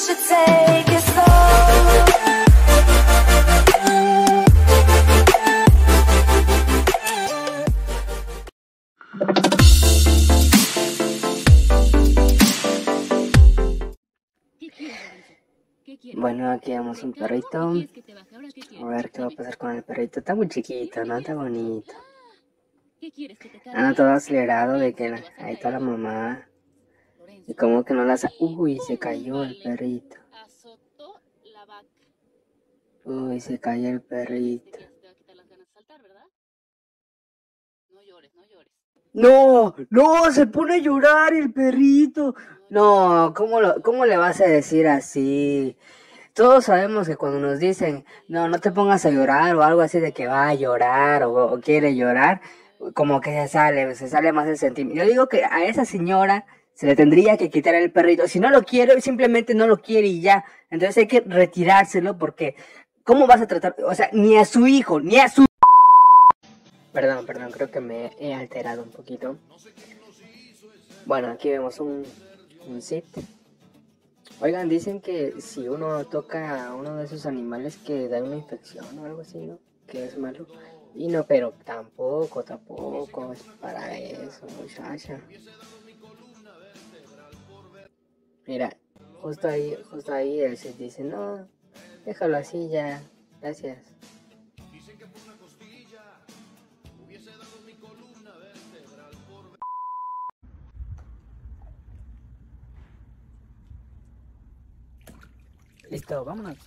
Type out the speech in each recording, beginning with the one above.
should take it slow. Bueno, aquí vemos un perrito. A ver qué va a pasar con el perrito. Está muy chiquito, ¿no? Está bonito. Anda todo acelerado de que ahí está la mamá. Y como que no la Uy, se cayó el perrito. Uy, se cayó el perrito. No, no, se pone a llorar el perrito. No, ¿cómo le vas a decir así? Todos sabemos que cuando nos dicen, no, no te pongas a llorar o algo así de que va a llorar o quiere llorar, como que se sale más el sentimiento. Yo digo que a esa señora se le tendría que quitar el perrito. Si no lo quiere, simplemente no lo quiere y ya. Entonces hay que retirárselo porque, ¿cómo vas a tratar? O sea, ni a su hijo, ni a su... Perdón, creo que me he alterado un poquito. Bueno, aquí vemos un sit. Oigan, dicen que si uno toca a uno de esos animales que da una infección o algo así, ¿no? Que es malo. Y no, pero tampoco es para eso, muchacha. Mira, justo ahí el sit dice, no, déjalo así ya, gracias. Listo, vámonos.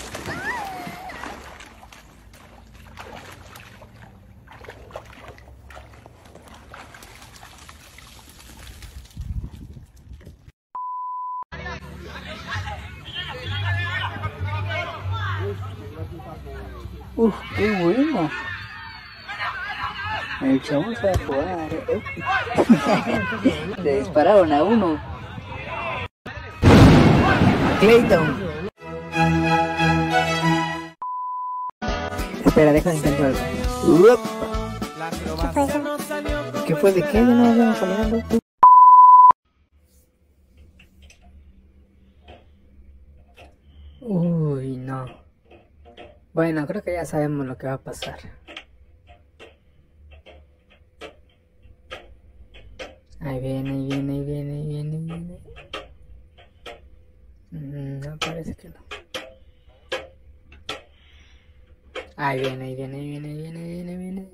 Qué bueno. El chavo se va a jugar. Le dispararon a uno. Clayton. Espera, deja de intentar algo. ¿Qué fue? ¿De qué? Ya no vamos caminando. Uy, no. Bueno, creo que ya sabemos lo que va a pasar. Ahí viene. No, parece que no. Ahí viene.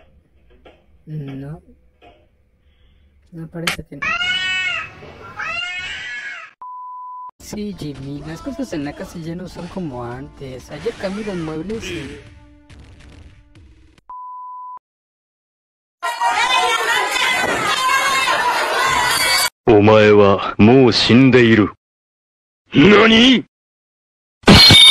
No parece que no. Sí, Jimmy, las cosas en la casa ya no son como antes. Ayer cambié los muebles y... Omae wa mou shinde iru. ¿Nani?